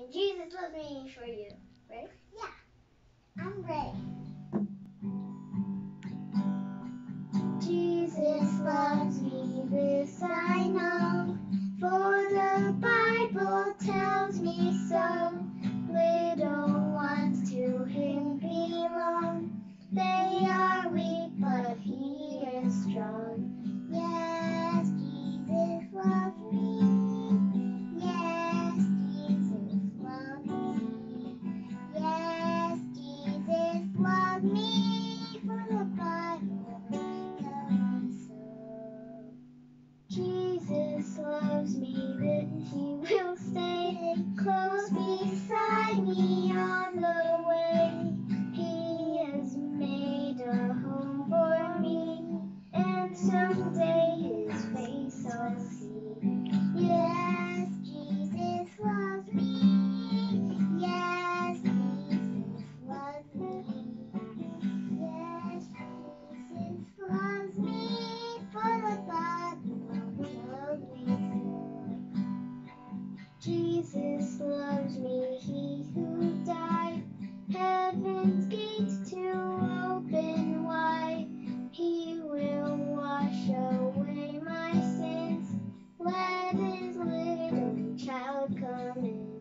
sing Jesus Loves Me for you. Ready? Yeah, I'm ready. Jesus loves me, this I know, for the Bible tells me so. Little ones to him belong, they are weak, but he is strong. Yes, Jesus loves me. Yes, Jesus loves me. Yes, Jesus loves me, for the Bible tells me so. Jesus loves me, that he will stay close beside me on the way. He has made a home for me, and someday his face I'll see. Yes, Jesus loves me. Yes, Jesus loves me. Yes, Jesus loves me, for the Bible tells me so. Jesus loves me, he who died, heaven's gates to open wide. He will wash away my sins, let his little child come in.